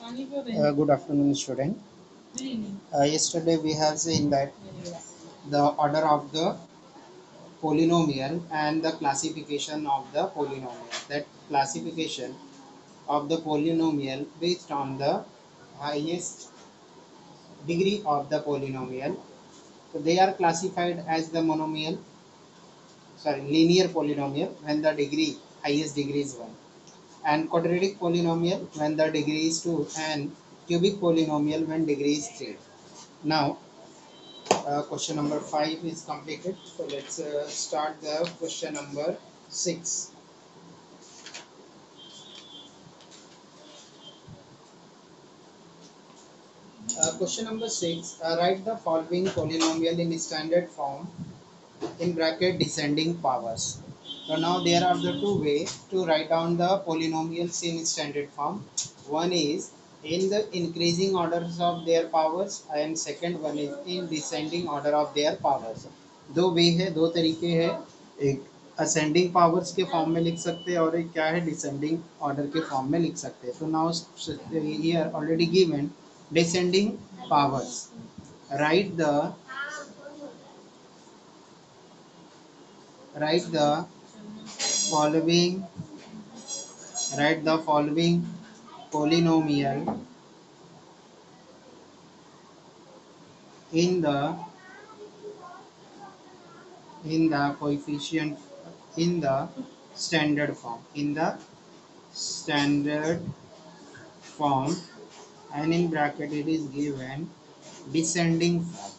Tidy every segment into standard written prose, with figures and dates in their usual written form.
Good afternoon, student. Yesterday we have seen that the order of the polynomial and the classification of the polynomial. That classification of the polynomial based on the highest degree of the polynomial. So they are classified as the linear polynomial when the highest degree is 1, and quadratic polynomial when the degree is 2, and cubic polynomial when degree is 3. Now question number 5 is completed, so let's start the question number 6. Question number 6, write the following polynomial in standard form in bracket descending powers. So now there are the two ways to write down the polynomials in standard form. One is in the increasing orders of their powers and second one is in descending order of their powers. दो वे है, दो तरीके हैं. एक ascending powers के form में लिख सकते हैं और एक क्या है, डिसेंडिंग ऑर्डर के फॉर्म में लिख सकते हैं. तो now here already given descending powers. write the write the following write the following polynomial in the coefficient in the standard form, and in bracket it is given descending form.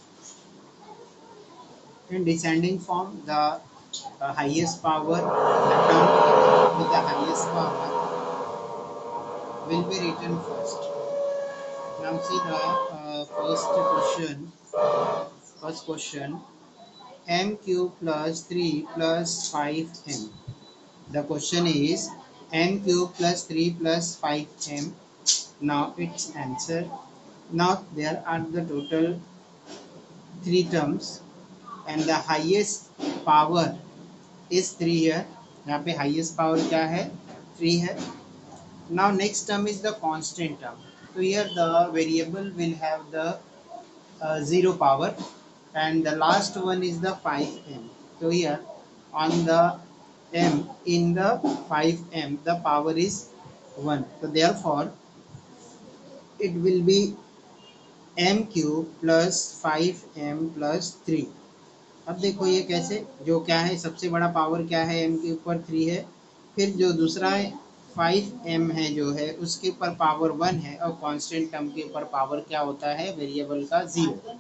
In descending form, the highest power, the term with the highest power will be written first. Now see the first question, m cube plus 3 plus 5m. The question is m cube plus 3 plus 5m. Now its answer. Now there are the total 3 terms and the highest power is 3 here. यहाँ पे highest power क्या है, 3 है. Now next term is the constant term. So here the variable will have the 0 power, and the last one is the 5m. So here on the m, in the 5m the power is 1, so therefore it will be m cube plus 5m plus 3. अब देखो ये कैसे, जो क्या है सबसे बड़ा power क्या है, m के ऊपर 3 है, फिर जो दूसरा 5m है जो है उसके ऊपर पावर 1 है, और कांस्टेंट टर्म के ऊपर पावर क्या होता है, वेरिएबल का 0.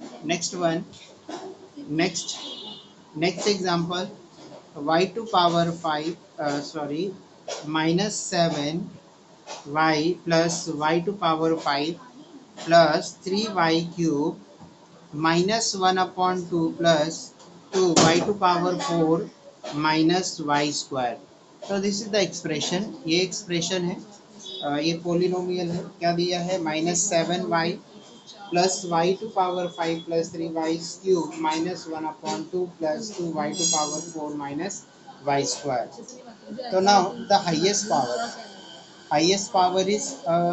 Next example, y to power 5 minus 7 y plus y to power 5 plus 3y cube minus 1 upon 2 plus 2y to power 4 minus y square. तो दिस इज द एक्सप्रेशन. ये expression है, ये पोलिनोमियल है. क्या दिया है, -7y plus y to power 5 plus 3y cube minus 1 upon 2 plus 2y to power 4 minus y square. So now the highest power is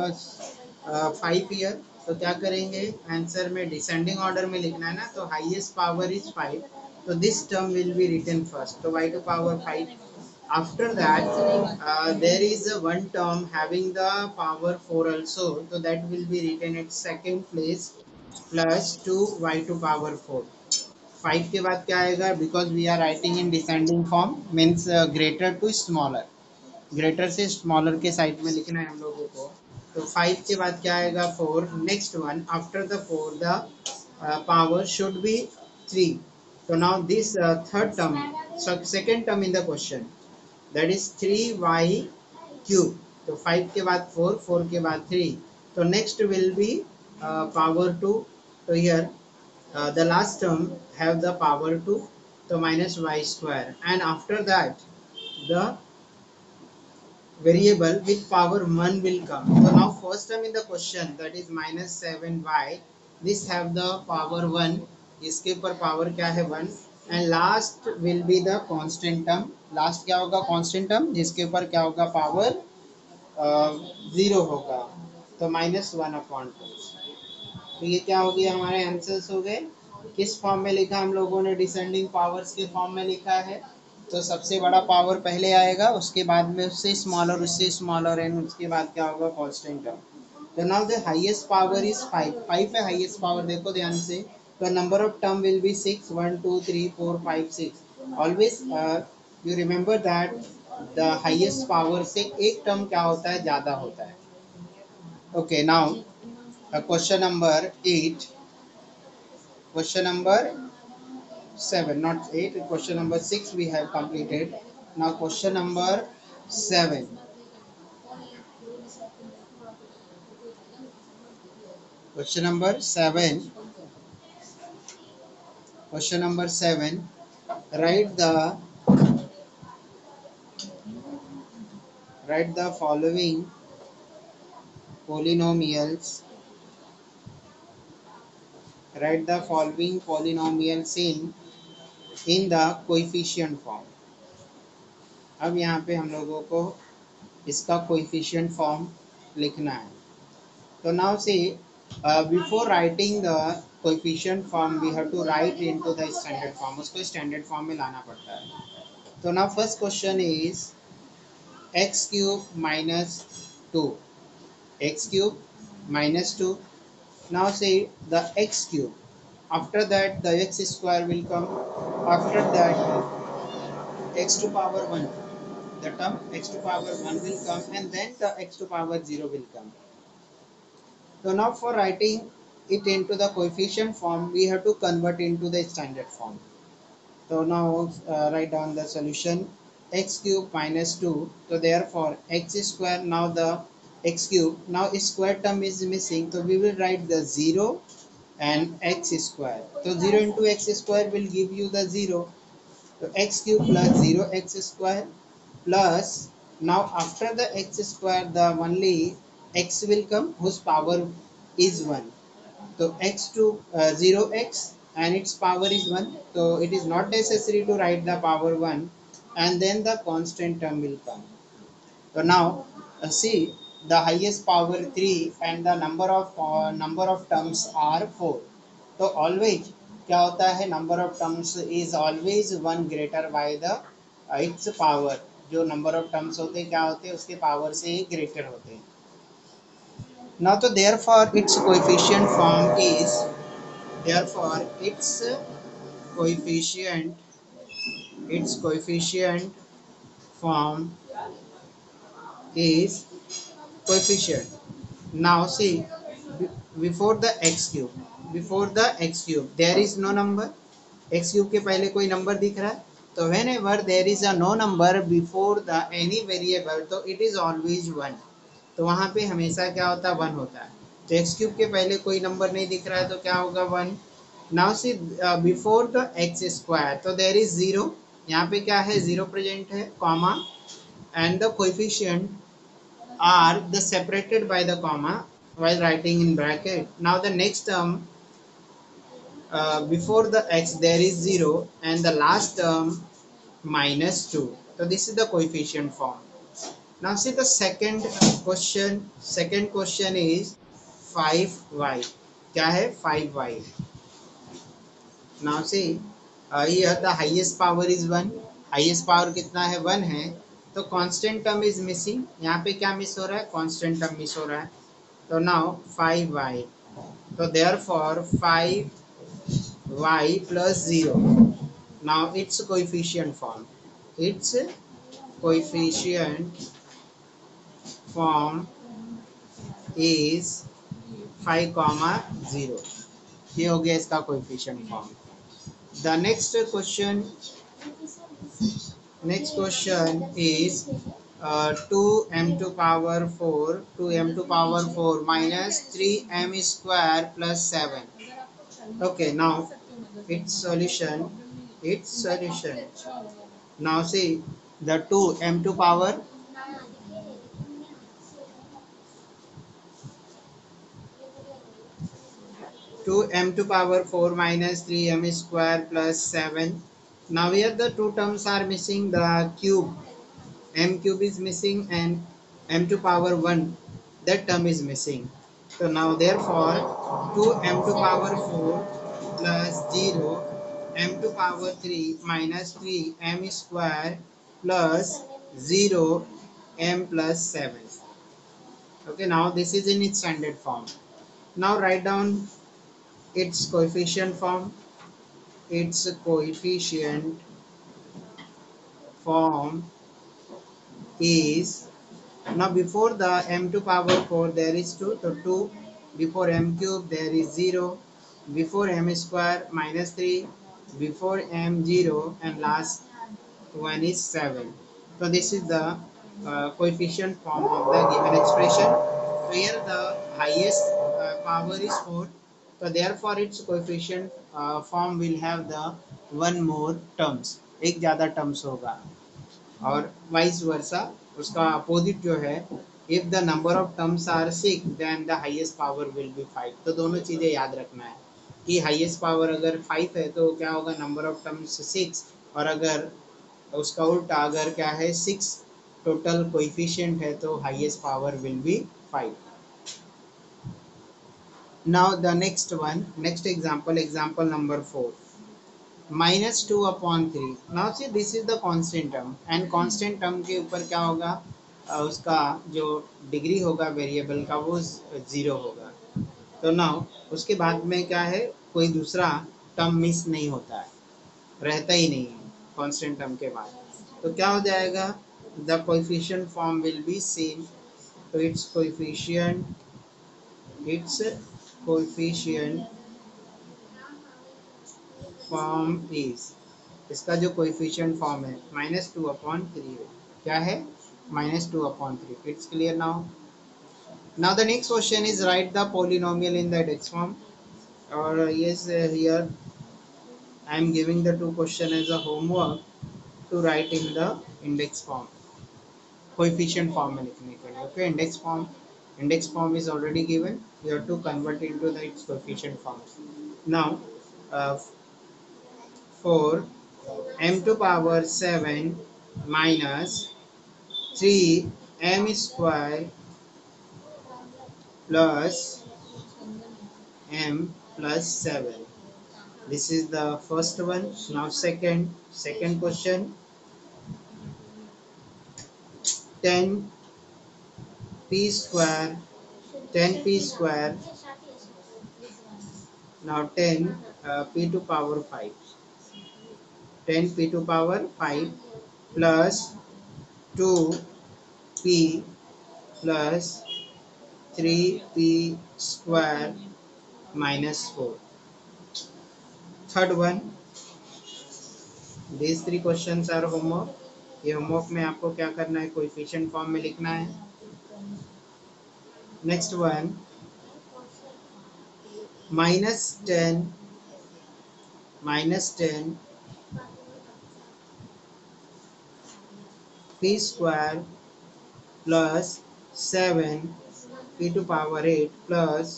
5 here. तो क्या करेंगे, आंसर में डिसेंडिंग ऑर्डर में लिखना है ना, तो हाईएस्ट पावर इज 5, तो this term will be written first, तो y to power 5. After that there is a one term having the power 4 also, so that will be written at second place plus 2y to power 4. 5 के बाद क्या आएगा, because we are writing in descending form, means greater to smaller, greater से smaller के side में लिखना है हम लोगों को. तो 5 के बाद क्या आएगा, 4. Next one after the 4 the power should be 3. So now this third term, second term in the question, that is 3y cube. तो 5 के बाद 4, 4 के बाद 3, तो next will be power 2. तो here the last term have the power 2, so minus y square, and after that the variable with power 1 will come. So now first term in the question, that is minus 7y, this have the power 1, इसके ऊपर power क्या है 1, and last will be the constant term. Last क्या होगा, constant term जिसके ऊपर क्या होगा, पावर 0 होगा. तो -1/2। तो ये क्या हो गया, हमारे आंसर्स हो गए। किस फॉर्म में लिखा हम लोगों ने, डिसेंडिंग पावर्स के फॉर्म में लिखा है। तो सबसे बड़ा पावर पहले आएगा, उसके बाद में उससे स्मॉलर एंड उसके बाद क्या होगा, कांस्टेंट टर्म। तो now the highest power is 5, 5 है हाईएस्ट पावर, देखो ध्यान से। तो number of term will be 6, 1 2 3 4 5 6। Always you remember that the highest power से एक टर्म क्या होता है, ज़्यादा होता है। Okay, now question number 8, question number 7, not 8, question number 6 we have completed. Now question number 7. Question number 7. Question number 7. Write the following polynomials. Write the following polynomials in the coefficient form. अब यहाँ पे हम लोगों को इसका coefficient form लिखना है। So now see, before writing the coefficient form, we have to write into the standard form. उसको standard form में लाना पड़ता है। So now first question is x cube minus 2. X cube minus 2. Now see the x cube. After that the x square will come. After that x to power 1. The term x to power 1 will come, and then the x to power 0 will come. So now for writing it into the coefficient form, we have to convert into the standard form. So now write down the solution, x cube minus 2. So therefore x square, now the x cube, now square term is missing. So we will write the 0 and x square. So 0 into x square will give you the 0. So x cube plus 0x square plus, now after the x square the only x will come whose power is 1. So x to 0x and its power is 1. So it is not necessary to write the power 1, and then the constant term will come. So now see, the highest power 3 and the number of terms are 4. तो always क्या होता है, number of terms is always 1 greater by the its power. जो number of terms होते हैं क्या होते हैं, उसके power से greater होते हैं। Now तो therefore its coefficient form is, therefore coefficient its coefficient form is coefficient. Now see, before the x cube there is no number. x cube के पहले कोई नंबर दिख रहा है, तो whenever there is a no number before the any variable, तो it is always 1. तो वहाँ पे हमेशा क्या होता है, 1 होता है। तो x क्यूब के पहले कोई नंबर नहीं दिख रहा है, तो क्या होगा, 1. Now see before the x square, तो देर इज 0, यहाँ पे क्या है, 0 प्रेजेंट है, comma, and the coefficient are the separated by the comma while writing in bracket. Now the next term, before the x there is 0 and the last term -2. So this is the coefficient form. Now see the second question. Second question is 5y. क्या है, 5y. Now see, here the highest power is 1. highest power कितना है, 1 है। तो constant term is missing. यहाँ पे क्या miss हो रहा है, constant term मिस हो रहा है। तो now 5y. तो therefore 5y plus 0. Now its coefficient form. Its coefficient form is 5, 0. ये हो गया इसका coefficient form. The next question is 2m to power 4 minus 3m square plus 7. Okay, now its solution. Now see, the 2m to power 4 minus 3m square plus 7. Now here the two terms are missing, the cube, m cube is missing, and m to power 1 that term is missing. So now therefore 2m to power 4 plus 0 m to power 3 minus 3 m square plus 0 m plus 7. Okay, now this is in its standard form. Now write down its coefficient form. Its coefficient form is, now before the m to power 4 there is 2, so 2, before m cube there is 0, before m square minus 3, before m 0, and last one is 7. So this is the coefficient form of the given expression. So here the highest power is 4. So therefore its coefficient form will have the one more terms, एक ज़्यादा terms होगा. और vice versa उसका opposite जो है, if the number of terms are 6 then the highest power will be 5. तो दोनों चीजें याद रखना है कि हाईएस्ट पावर अगर 5 है तो क्या होगा, नंबर ऑफ टर्म्स 6, और अगर उसका उल्टा अगर क्या है 6 टोटल कोएफिशिएंट है तो highest power will be 5. Now the next one, next example, example number 4, -2/3. Now see this is the constant term, and constant term के ऊपर क्या होगा, उसका जो डिग्री होगा वेरिएबल का वो 0 होगा. तो नाउ उसके बाद में क्या है, कोई दूसरा टर्म मिस नहीं होता है, रहता ही नहीं है कांस्टेंट टर्म के बाद. तो क्या हो जाएगा, the coefficient form will be same. तो इट्स कोएफिशिएंट फॉर्म इज, इसका जो कोएफिशिएंट फॉर्म है -2/3 है. क्या है, -2/3. It's clear now. Now the next question is write the polynomial in the index form. और yes, here I am giving the two question as a homework to write in the index form, coefficient form में लिखने के लिए. Okay, index form is already given, you have to convert into the its coefficient forms. Now for m to power 7 minus 3 m square plus m plus 7, this is the first one. Now second question, 10p square, 10p square, now 10 p to power 5, 10p to power 5 plus 2p plus 3p square minus 4. Third one, these three questions are homework. ये homework में आपको क्या करना है, coefficient form में लिखना है. Next one, -10 p square plus 7 p to power 8 plus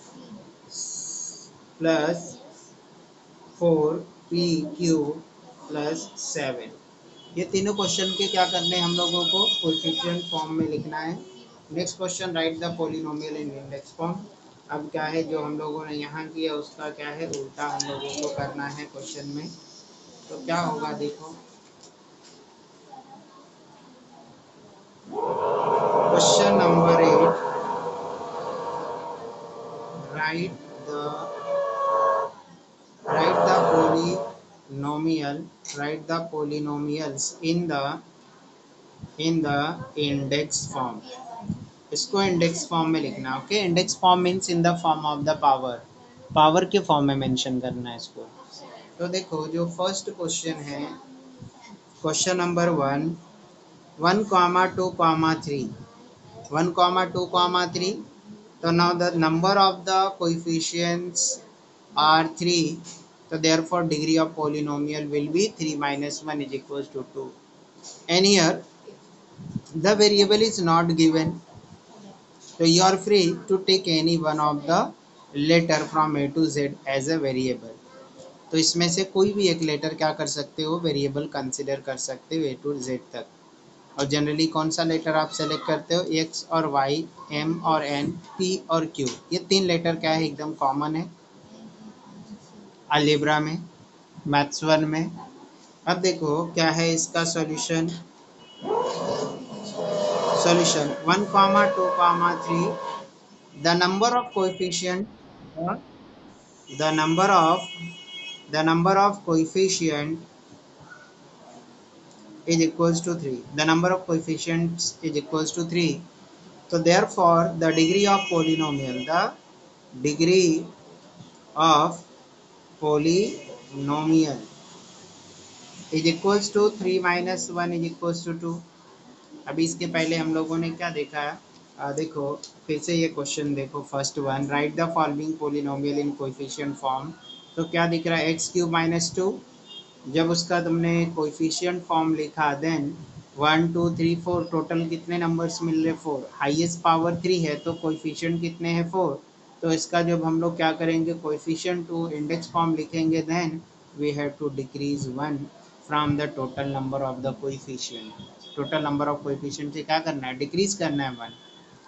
4p cube plus 7. ये तीनों क्वेश्चन के क्या करने हैं हम लोगों को, कोएफिशिएंट फॉर्म में लिखना है. Next question, write the polynomial in index form. अब क्या है, जो हम लोगों ने यहाँ किया उसका क्या है उल्टा हम लोगों को करना है क्वेश्चन में. तो क्या होगा देखो, question number 8, write the polynomials in the index form. इसको इंडेक्स फॉर्म में लिखना. Okay, index form means in the form of the power के फॉर्म में मेंशन करना है इसको. तो देखो जो फर्स्ट क्वेश्चन है, क्वेश्चन नंबर 1, 1,2,3, 1,2,3. तो now the number of the coefficients are 3. So therefore degree of polynomial will be 3 minus 1 is equals to 2. And here the variable is not given, so you are free to take any one of the letter from A to Z as a variable. तो इसमें से कोई भी एक letter क्या कर सकते हो, वेरिएबल कंसिडर कर सकते हो A to Z तक. और जनरली कौन सा लेटर आप सेलेक्ट करते हो, एक्स और वाई, एम और एन, पी और क्यू, ये तीन लेटर क्या है एकदम कॉमन है अलजेब्रा में, मैथ्स वन में। अब देखो क्या है इसका solution, solution 1, 2, 3, the number of coefficient uh, the number of coefficient is equals to 3, the number of coefficients is equals to 3. So therefore the degree of polynomial, the degree of polynomial is equals to 3 minus 1 is equals to 2. अभी इसके पहले हम लोगों ने क्या देखा है, देखो फिर से ये क्वेश्चन देखो, first one, write the following polynomial in coefficient form. तो क्या दिख रहा है, एक्स क्यूब माइनस टू, जब उसका तुमने कोएफिशिएंट फॉर्म लिखा देन 1, 2, 3, 4 टोटल कितने नंबर्स मिल रहे, 4, हाईएस्ट पावर 3 है तो कोएफिशिएंट कितने हैं 4। तो इसका जब हम लोग क्या करेंगे, कोएफिशिएंट टू इंडेक्स फॉर्म लिखेंगे then we have to decrease 1 from the total number of the coefficient. Total number of coefficient से क्या करना है, डिक्रीज करना है 1।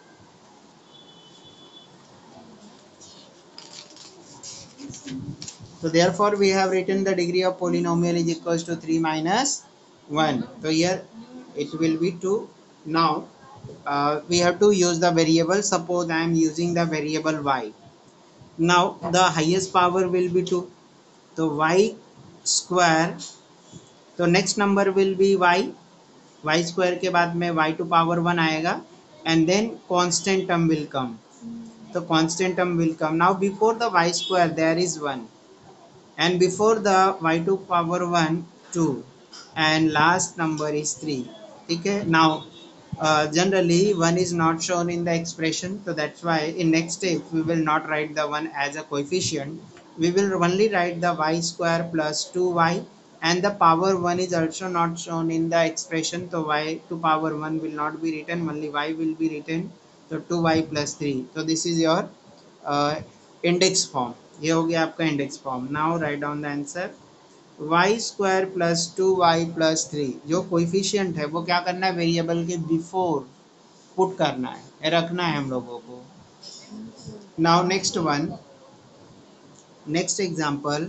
So therefore we have written the degree of polynomial is equals to 3 minus 1. So here it will be 2. Now we have to use the variable. Suppose I am using the variable y. Now the highest power will be 2. So y square. तो next number will be y square के बाद में y to power 1 आएगा and then constant term will come. तो constant term will come. Now before the y square there is 1 and before the y to power 1 2 and last number is 3, ठीक है। now generally 1 is not shown in the expression, so that's why in next step we will not write the 1 as a coefficient, we will only write the y square plus 2y, and the power 1 is also not shown in the expression, so y to power 1 will not be written, only y will be written, so 2y plus 3, so this is your index form. ये हो गया आपका index form. Now write down the answer, y square plus 2y plus 3, जो coefficient है वो क्या करना है, वेरिएबल के बिफोर पुट करना है, रखना है हम लोगों को। Now next one, next example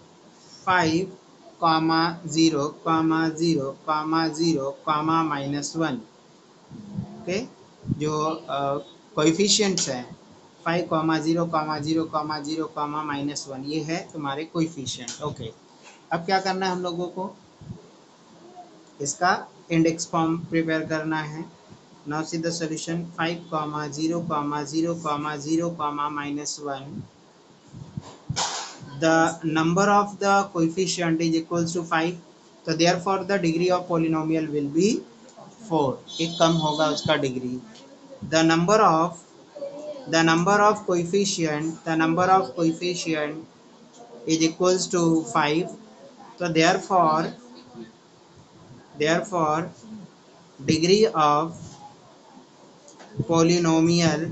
5, 0, 0, 0, -1, okay. जो कोइफिशिएंट्स हैं 5, 0, 0, 0, -1, ये है तुम्हारे कोइफिशिएंट, ओके। अब क्या करना है हम लोगों को, इसका इंडेक्स फॉर्म प्रिपेयर करना है। Now see the solution, 5, 0, 0, 0, -1, the number of the coefficient is equals to 5, so therefore the degree of polynomial will be 4, एक कम होगा उसका degree. the number of coefficient is equals to 5, so therefore degree of polynomial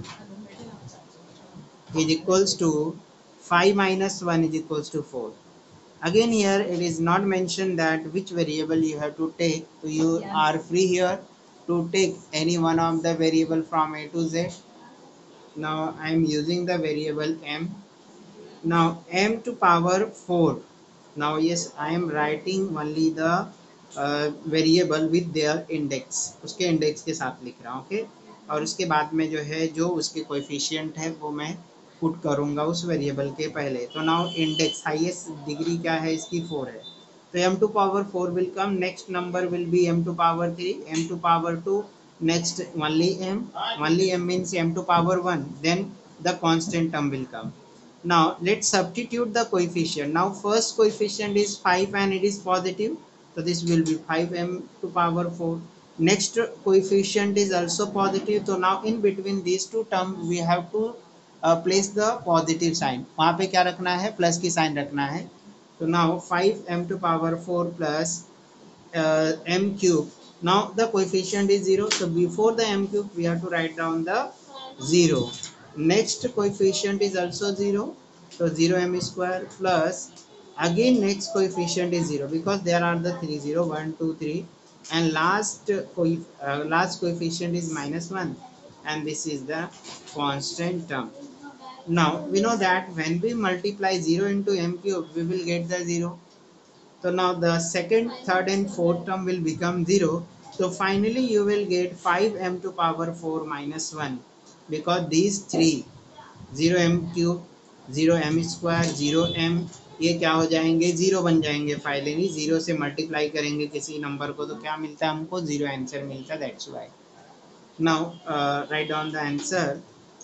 is equals to 5 minus 1 is equals to 4. Again here it is not mentioned that which variable you have to take, so you are free here to take any one of the variable from a to z. Now I am using the variable m. Now m to power 4. Now yes, I am writing only the variable with their index, उसके index के साथ लिख रहा हूँ, okay. और उसके बाद में जो है, जो उसके कोएफिशिएंट है वो मैं पुट करूँगा उस वेरिएबल के पहले। तो नाउ इंडेक्स हाईएस्ट डिग्री क्या है इसकी, 4 है, तो m to power 4 will come, next number will be m to power 3, m to power 2, next only m means m to power 1, then the constant term will come. Now let's substitute the coefficient. Now first coefficient is 5 and it is positive, so this will be 5m to power 4. Next coefficient is also positive, so now in between these two terms we have to place the positive sign, वहाँ पे क्या रखना है, plus की sign रखना है। तो now 5m to power 4 plus m cube. Now the coefficient is 0, so before the m cube we have to write down the 0. Next coefficient is also 0, so 0m square plus again next coefficient is 0 because there are the 3 0 1 2 3, and last coefficient is -1, and this is the constant term. Now we know that when we multiply 0 into m cube, we will get the 0. So now the second, third and fourth term will become 0. So finally you will get 5m to power 4 minus 1, because these three, 0m cube, 0m square, 0m, ये क्या हो जाएंगे, 0 बन जाएंगे finally. 0 से multiply करेंगे किसी number को तो क्या मिलता है हमको, 0 आंसर मिलता है. That's why now write down the answer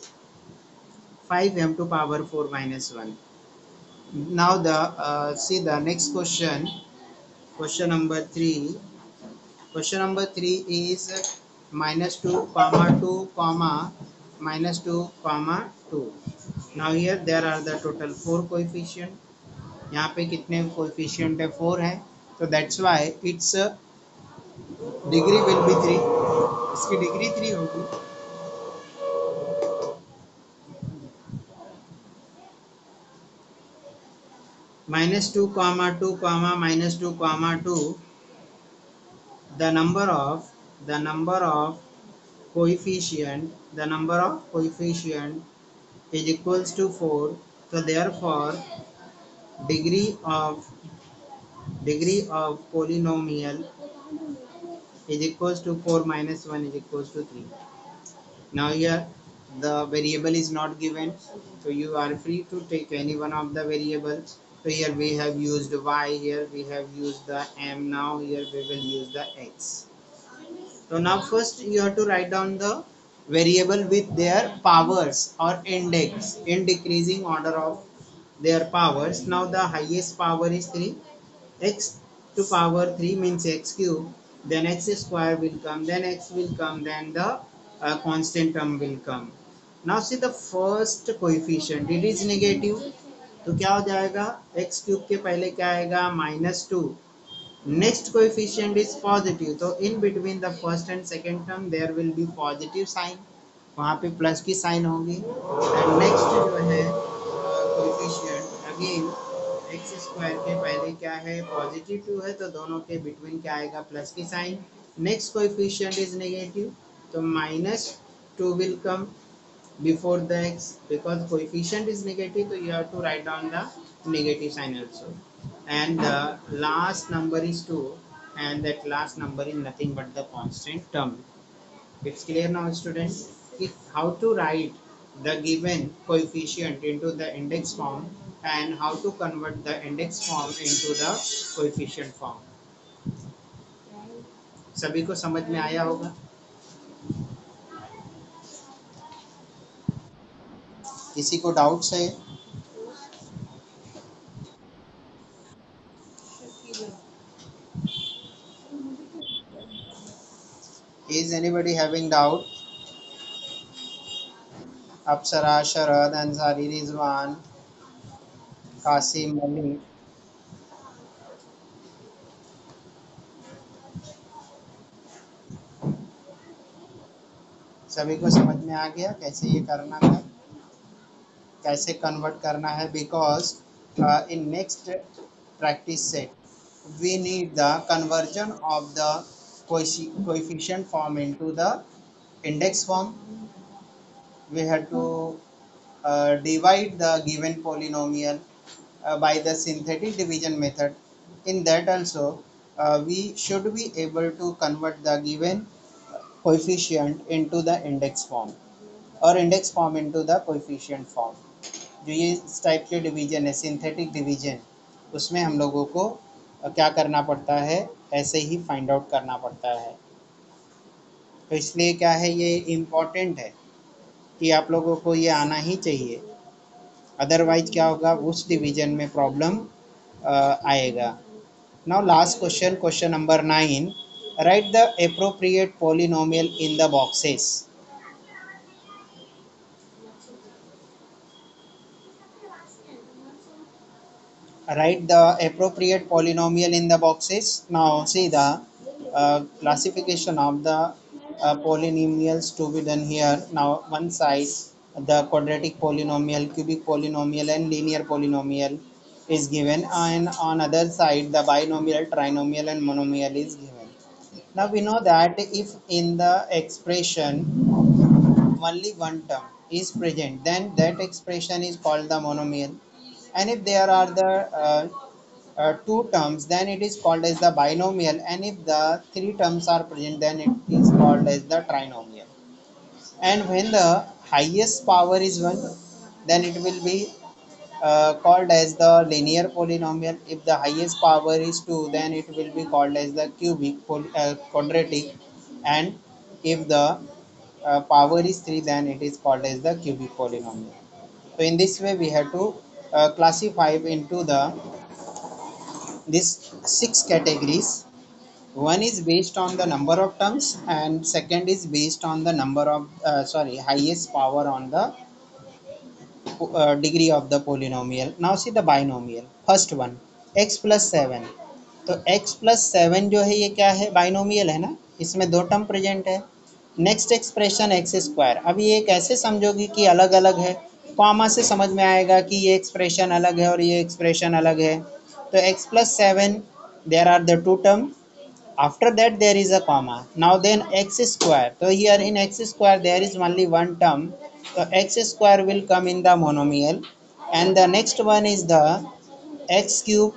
5m to power 4 minus 1. Now the see the next question, question number 3. Question number 3 is -2 comma 2 comma -2 comma 2. Now here there are the total 4 coefficient. यहाँ पे कितने coefficient है, 4 है. तो that's why it's degree will be 3. इसकी degree 3 होगी. -2 comma 2 comma -2 comma 2, the number of coefficient is equals to 4. So therefore degree of polynomial is equals to 4 minus 1 is equals to 3. Now here the variable is not given, so you are free to take any one of the variables. So here we have used y, here we have used the m, now here we will use the x. So now first you have to write down the variable with their powers or index in decreasing order of their powers. Now the highest power is 3. X to power 3 means x cube, then x square will come, then x will come, then the constant term will come. Now see the first coefficient, it is negative, तो क्या हो जाएगा, x cube के पहले क्या आएगा, -2. Next coefficient is positive, तो in between the first and second term there will be positive sign, वहाँ पे प्लस की साइन होगी. एंड नेक्स्ट जो है कोएफिशिएंट अगेन एक्स स्क्वायर के पहले क्या है, पॉजिटिव 2 है, तो दोनों के बिटवीन क्या आएगा, प्लस की sign. Next coefficient is negative, तो -2 will come before the x, because coefficient is negative, so you have to write down the negative sign also. And the last number is 2, and that last number is nothing but the constant term. It's clear now, students, how to write the given coefficient into the index form and how to convert the index form into the coefficient form. सभी को समझ में आया होगा. किसी को doubts है? Is anybody having doubt? Apsara, Sharad, Ansari, Rizwan, Kasim, Malik. सभी को समझ में आ गया कैसे ये करना है, कैसे कन्वर्ट करना है? Because in next practice set we need the conversion of the coefficient form into the index form. We have to divide the given polynomial by the synthetic division method. In that also we should be able to convert the given coefficient into the index form or index form into the coefficient form. जो ये इस type के division है, synthetic division, उसमें हम लोगों को क्या करना पड़ता है, ऐसे ही फाइंड आउट करना पड़ता है. तो इसलिए क्या है, ये इम्पॉर्टेंट है कि आप लोगों को ये आना ही चाहिए, अदरवाइज क्या होगा, उस डिवीजन में प्रॉब्लम आएगा. Now last question, question number 9. Write the appropriate polynomial in the boxes. Write the appropriate polynomial in the boxes. Now see the classification of the polynomials to be done here. Now one side the quadratic polynomial, cubic polynomial and linear polynomial is given, and on other side the binomial, trinomial and monomial is given. Now we know that if in the expression only one term is present, then that expression is called the monomial. And if there are the two terms, then it is called as the binomial. And if the three terms are present, then it is called as the trinomial. And when the highest power is 1, then it will be called as the linear polynomial. If the highest power is 2, then it will be called as the quadratic. And if the power is 3, then it is called as the cubic polynomial. So in this way we have to classify into the these 6 categories. One is based on the number of terms, and second is based on the number of highest power on the degree of the polynomial. Now see the binomial. First one, x plus 7. तो x plus 7 जो है ये क्या है, binomial है ना, इसमें दो टर्म प्रेजेंट है. Next expression x square. अब ये कैसे समझोगी कि अलग अलग है, कॉमा से समझ में आएगा कि ये एक्सप्रेशन अलग है और ये एक्सप्रेशन अलग है. तो x plus 7 there are the two term. After that there is a comma. Now then x square. So here in x square there is only one term. So x square will come in the monomial. And the next one is the x cube.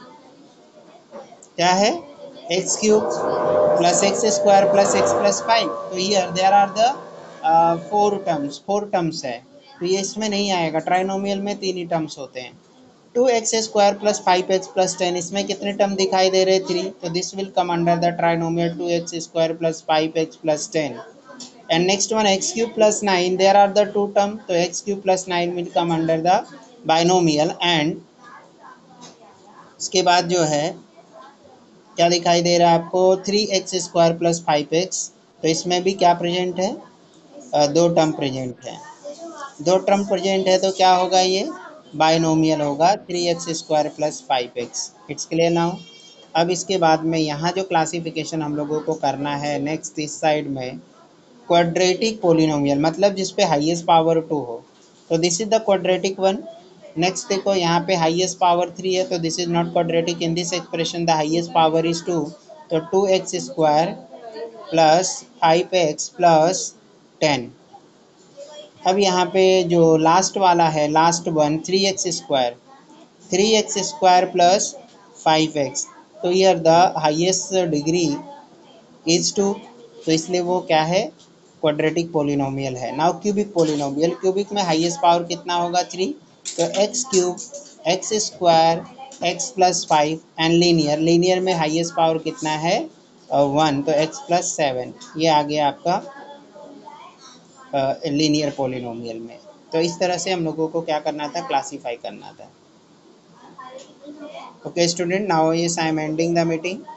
क्या है, x cube plus x square plus x plus 5. तो here there are the four terms है. तो ये इसमें नहीं आएगा, trinomial में तीन ही टर्म्स होते हैं. 2x² plus 5x plus 10, इसमें कितने टर्म दिखाई दे रहे, 3. तो this will come under the trinomial 2x² plus 5x plus 10. And next one x cube plus 9, there are the two term. तो x cube plus 9 will come under the binomial. And इसके बाद जो है क्या दिखाई दे रहा है आपको, 3x² plus 5x. तो इसमें भी क्या प्रेजेंट है, दो टर्म प्रेजेंट है. दो टर्म प्रेजेंट है तो क्या होगा, ये बाइनोमियल होगा, 3x² plus 5x. It's clear now. अब इसके बाद में यहाँ जो क्लासिफिकेशन हम लोगों को करना है नेक्स्ट इस साइड में, क्वाड्रेटिक पोलिनोमियल, मतलब जिस पे हाईएस्ट पावर 2 हो. तो this is the quadratic one. Next देखो यहाँ पे हाईएस्ट पावर 3 है, तो this is not quadratic. In this expression the highest power is 2. तो 2x² plus 5x plus 10. अब यहाँ पे जो लास्ट वाला है, last one 3x² plus 5x. तो here the highest degree is 2. तो इसलिए वो क्या है, क्वाड्रेटिक पोलिनोमियल है. Now cubic polynomial. क्यूबिक में हाईएस्ट पावर कितना होगा, 3. तो x³ x² x plus 5. And linear, linear में हाईएस्ट पावर कितना है, 1. तो x plus 7. ये आ गया आपका लीनियर पोलिनोमियल में. तो इस तरह से हम लोगों को क्या करना था, क्लासीफाई करना था. Okay student, now yes I am ending the meeting.